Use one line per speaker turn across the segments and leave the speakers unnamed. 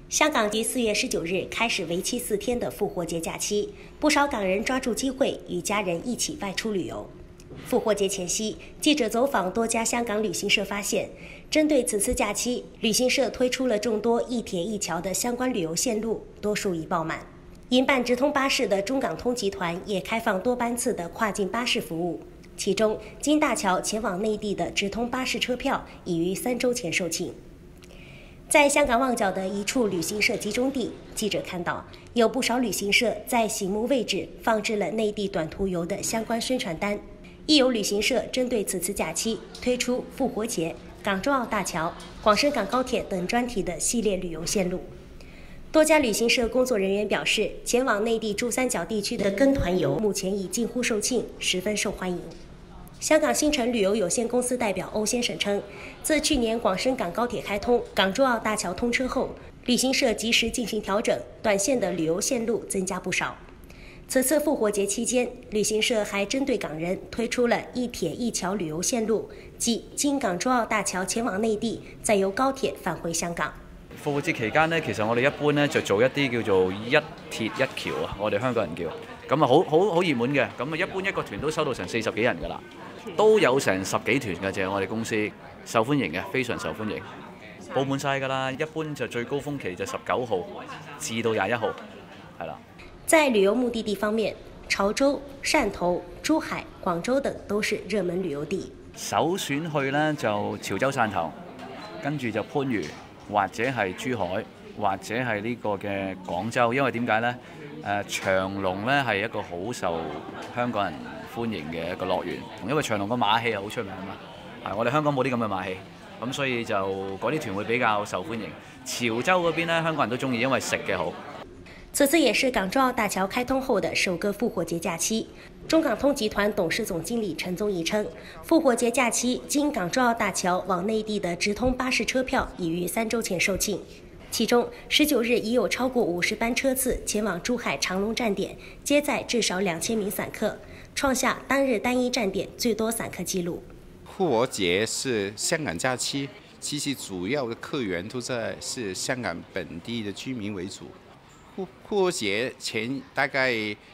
香港于4月19日开始为期4天的复活节假期，不少港人抓住机会与家人一起外出旅游。复活节前夕，记者走访多家香港旅行社，发现针对此次假期，旅行社推出了众多一铁一桥的相关旅游线路，多数已爆满。营办直通巴士的中港通集团也开放多班次的跨境巴士服务，其中经大桥前往内地的直通巴士车票已于3周前售罄。在香港旺角的一处旅行社集中地，记者看到有不少旅行社在醒目位置放置了内地短途游的相关宣传单，亦有旅行社针对此次假期推出复活节、港珠澳大桥、广深港高铁等专题的系列旅游线路。多家旅行社工作人员表示，前往内地珠三角地区的跟团游目前已近乎售罄，十分受欢迎。香港新城旅游有限公司代表欧先生称，自去年广深港高铁开通、港珠澳大桥通车后，旅行社及时进行调整，短线的旅游线路增加不少。此次复活节期间，旅行社还针对港人推出了一铁一桥旅游线路，即经港珠澳大橋前往內地，再由高鐵返回香港。
復活節期間呢，其實我哋一般呢就做一啲叫做一鐵一橋啊，我哋香港人叫，咁啊好熱門嘅，咁啊一般一個團都收到成40幾人㗎啦，都有成10幾團嘅啫，我哋公司受歡迎嘅，非常受歡迎，報滿晒㗎啦，一般就最高峰期就19號至到21號，係啦。
在旅遊目的地方面，潮州、汕頭、珠海、廣州等都是熱門旅遊地。
首選去呢就潮州汕頭，跟住就番禺，或者係珠海，或者係呢個嘅廣州，因為點解呢？長隆呢係一個好受香港人歡迎嘅一個樂園，因為長隆個馬戲係好出名嘛，我哋香港冇啲咁嘅馬戲，咁所以就嗰啲團會比較受歡迎。潮州嗰邊呢，香港人都中意，因為食嘅好。
此次也是港珠澳大橋開通後的首個復活節假期。中港通集團董事總經理陳宗儀稱，復活節假期經港珠澳大橋往內地的直通巴士車票已於3周前售罄，其中19日已有超過50班車次前往珠海長隆站點，接載至少2000名散客，創下當日單一站點最多散客紀錄。
復活節是香港假期，其實主要的客源都是香港本地的居民為主。復活節前大概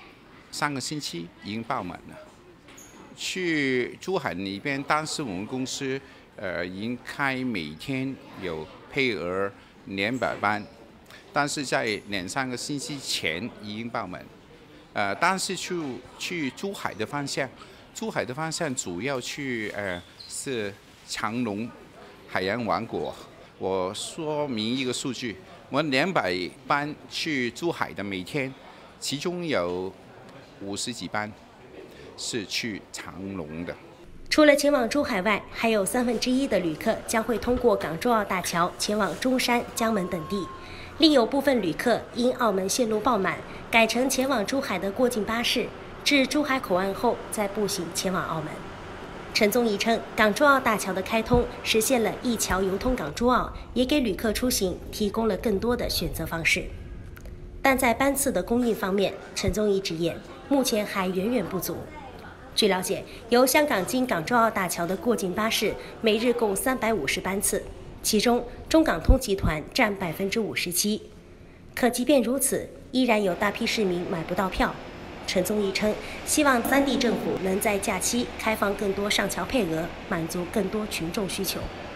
3個星期已經爆滿了。去珠海那邊，當時我們公司已經開每天有配額200班，但是在2-3個星期前已經爆滿。但是去珠海的方向主要去是長隆海洋王國。我說明一個數據。我200班去珠海的每天，其中有50幾班是去長隆的。
除了前往珠海外，還有1/3的旅客將會通過港珠澳大橋前往中山、江門等地。另有部分旅客因澳門線路爆滿，改成前往珠海的過境巴士，至珠海口岸後再步行前往澳門。陳宗儀稱，港珠澳大橋的開通實現了一橋遊通港珠澳，也給旅客出行提供了更多的選擇方式。但在班次的供應方面，陳宗儀直言，目前還遠遠不足。據了解，由香港經港珠澳大橋的過境巴士每日共350班次，其中中港通集團佔57%。可即便如此，依然有大批市民買不到票。陳宗儀稱，希望3地政府能在假期開放更多上橋配額，滿足更多群眾需求。